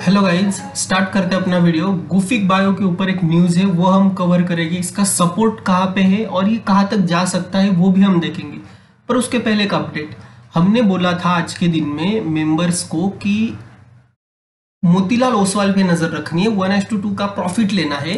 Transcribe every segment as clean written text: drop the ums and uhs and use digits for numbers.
Hello guys, start करते हैं अपना वीडियो। गुफिक बायो के ऊपर एक न्यूज़ है, वो हम कवर करेंगे। इसका सपोर्ट कहाँ पे है और ये कहाँ तक जा सकता है वो भी हम देखेंगे। पर उसके पहले एक अपडेट, हमने बोला था आज के दिन में मेंबर्स को कि मोतीलाल ओसवाल पे नज़र रखनी है, 1:2 का प्रॉफिट लेना है।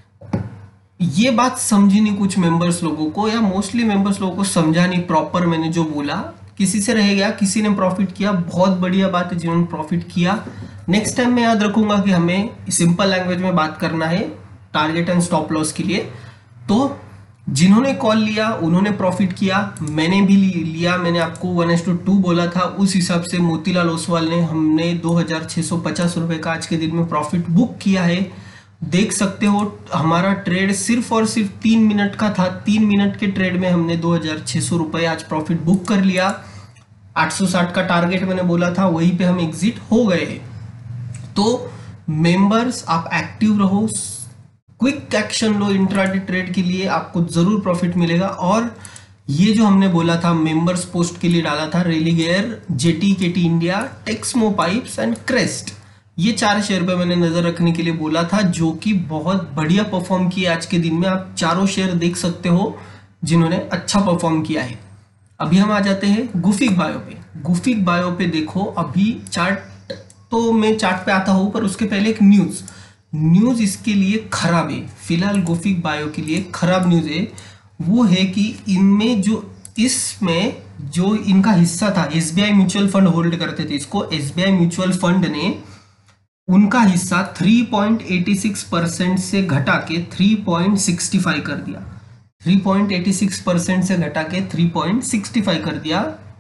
ये बात समझी नहीं कुछ मेंबर्स लोगों को, या मोस्टली मेंबर्स लोगों को समझा नहीं प्रॉपर। मैंने जो बोला किसी से रह गया, किसी ने प्रॉफिट किया, बहुत बढ़िया बात है जिन्होंने प्रॉफिट किया। नेक्स्ट टाइम मैं याद रखूंगा कि हमें सिंपल लैंग्वेज में बात करना है टारगेट एंड स्टॉप लॉस के लिए। तो जिन्होंने कॉल लिया उन्होंने प्रॉफिट किया, मैंने भी लिया। मैंने आपको 1:2 बोला था, उस हिसाब से मोतीलाल ओसवाल ने हमने 2650 रुपए का आज के दिन में प्रॉफिट बुक किया है। देख सकते हो हमारा ट्रेड सिर्फ और सिर्फ 3 मिनट का था। 3 मिनट के ट्रेड में हमने 2600 रुपए आज प्रॉफिट बुक कर लिया। 860 का टारगेट मैंने बोला था, वहीं पे हम एग्जिट हो गए हैं। तो मेंबर्स आप एक्टिव रहो, क्विक एक्शन लो इंट्राडे ट्रेड के लिए, आपको जरूर प्रॉफिट मिलेगा। और ये जो हमने बोला था मेंबर्स पोस्ट के लिए डाला था, Religare, JT, KT India, Texmo pipes and crest, ये 4 शेयर पे मैंने नजर रखने के लिए बोला था, जो कि बहुत बढ़िया परफॉर्म किए आज के दिन में। आप चारों शेयर देख सकते हो जिन्होंने अच्छा परफॉर्म किया है। अभी हम आ जाते हैं गुफिक बायो पे। गुफिक बायो पे देखो, अभी चार्ट तो मैं चार्ट पे आता हूं, पर उसके पहले एक न्यूज इसके लिए खराब है। फिलहाल गुफिक बायो के लिए खराब न्यूज है, वो है कि इनमें इसमें जो इनका हिस्सा था, एसबीआई म्यूचुअल फंड होल्ड करते थे इसको। एसबीआई म्यूचुअल फंड ने उनका हिस्सा 3.86% से घटा के 3.65 कर दिया। 3.86% से घटा के 3.65 कर दिया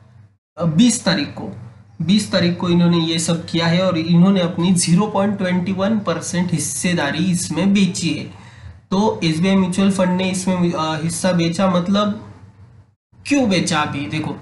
20 तारीख को इन्होंने ये सब किया है। और इन्होंने अपनी 0.21% हिस्सेदारी इसमें बेची है। तो एसबीआई म्यूचुअल फंड ने इसमें हिस्सा बेचा, मतलब क्यों बेचा? अभी देखो,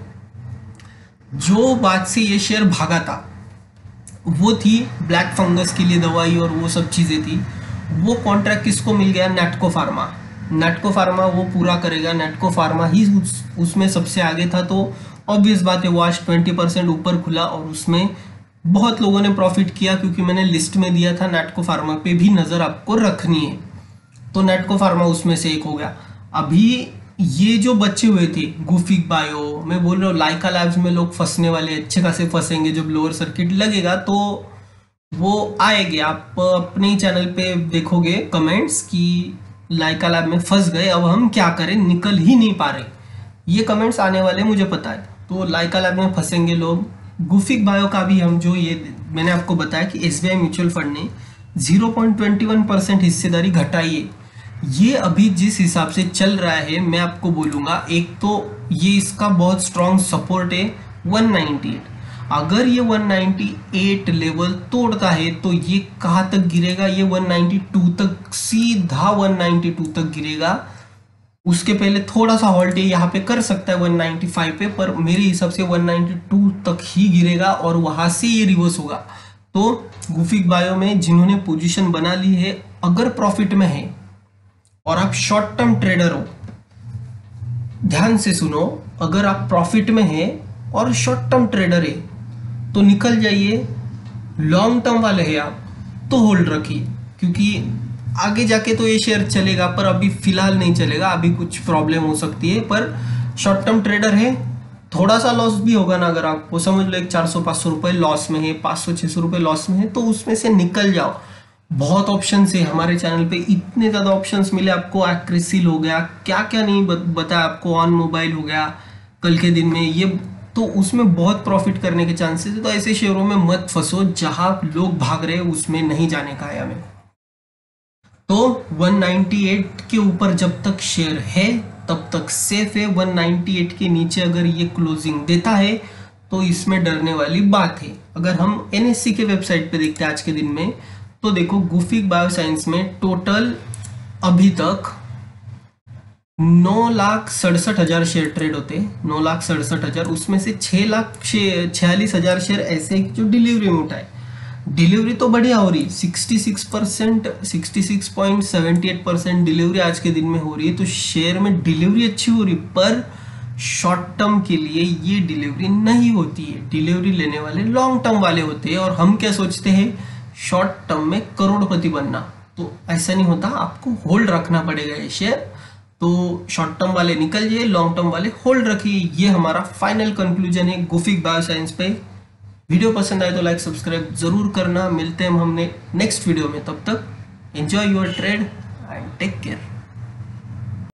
जो बात से ये शेयर भागा था वो थी ब्लैक फंगस के लिए दवाई और वो सब चीज़ें थी। वो कॉन्ट्रैक्ट किसको मिल गया? नेटको फार्मा वो पूरा करेगा। नेटको फार्मा ही उसमें सबसे आगे था, तो ऑब्वियस बात है वो आज 20% ऊपर खुला और उसमें बहुत लोगों ने प्रॉफिट किया, क्योंकि मैंने लिस्ट में दिया था नेटको फार्मा पे भी नज़र आपको रखनी है। तो नेटको फार्मा उसमें से एक हो गया। अभी ये जो बचे हुए थे गुफिक बायो, मैं बोल रहा हूँ लाइका लैब्स में लोग फंसने वाले, अच्छे खासे फंसेंगे। जब लोअर सर्किट लगेगा तो वो आएंगे, आप अपने ही चैनल पे देखोगे कमेंट्स कि लाइका लैब में फंस गए, अब हम क्या करें, निकल ही नहीं पा रहे। ये कमेंट्स आने वाले मुझे पता है। तो लाइका लैब में फंसेंगे लोग। गुफिक बायो का भी हम जो ये मैंने आपको बताया कि एसबीआई म्यूचुअल फंड ने 0.21% हिस्सेदारी घटाई है। ये अभी जिस हिसाब से चल रहा है, मैं आपको बोलूंगा, एक तो ये इसका बहुत स्ट्रॉन्ग सपोर्ट है 198। अगर ये 198 लेवल तोड़ता है तो ये कहाँ तक गिरेगा? ये 192 तक, सीधा 192 तक गिरेगा। उसके पहले थोड़ा सा हॉल्ट है, यहाँ पे कर सकता है 195 पे, पर मेरे हिसाब से 192 तक ही गिरेगा और वहां से ये रिवर्स होगा। तो गुफिक बायो में जिन्होंने पोजीशन बना ली है, अगर प्रॉफिट में है और आप शॉर्ट टर्म ट्रेडर हो, ध्यान से सुनो, अगर आप प्रॉफिट में हैं और शॉर्ट टर्म ट्रेडर है तो निकल जाइए। लॉन्ग टर्म वाले हैं आप तो होल्ड रखिए, क्योंकि आगे जाके तो ये शेयर चलेगा, पर अभी फिलहाल नहीं चलेगा, अभी कुछ प्रॉब्लम हो सकती है। पर शॉर्ट टर्म ट्रेडर है, थोड़ा सा लॉस भी होगा ना, अगर आपको समझ लो एक 400-500 रुपए लॉस में है, 500-600 रुपए लॉस में है, तो उसमें से निकल जाओ। बहुत ऑप्शन है हमारे चैनल पे, इतने ज़्यादा ऑप्शंस मिले आपको। एक्रेसिल हो गया, क्या क्या नहीं बताया आपको, ऑन मोबाइल हो गया कल के दिन में, ये तो उसमें बहुत प्रॉफिट करने के चांसेस है। तो ऐसे शेयरों में मत फंसो, जहां लोग भाग रहे हैं उसमें नहीं जाने का है हमें। तो 198 के ऊपर जब तक शेयर है तब तक सेफ है। 198 के नीचे अगर ये क्लोजिंग देता है तो इसमें डरने वाली बात है। अगर हम एनएससी के वेबसाइट पे देखते हैं आज के दिन में, तो देखो गुफिक बायोसाइंस में टोटल अभी तक 9,67,000 शेयर ट्रेड होते हैं। 9,67,000, उसमें से 6,46,000 शेयर ऐसे जो डिलीवरी में उठाए। डिलीवरी तो बढ़िया हो रही, 66%, 66.78% डिलीवरी आज के दिन में हो रही है। तो शेयर में डिलीवरी अच्छी हो रही, पर शॉर्ट टर्म के लिए ये डिलीवरी नहीं होती है। डिलीवरी लेने वाले लॉन्ग टर्म वाले होते हैं। और हम क्या सोचते हैं, शॉर्ट टर्म में करोड़पति बनना। तो ऐसा नहीं होता, आपको होल्ड रखना पड़ेगा ये शेयर। तो शॉर्ट टर्म वाले निकल जाइए, लॉन्ग टर्म वाले होल्ड रखिए। ये हमारा फाइनल कंक्लूजन है गुफिक बायोसाइंस पे। वीडियो पसंद आए तो लाइक सब्सक्राइब जरूर करना। मिलते हैं हमने नेक्स्ट वीडियो में, तब तक enjoy your trade and take care.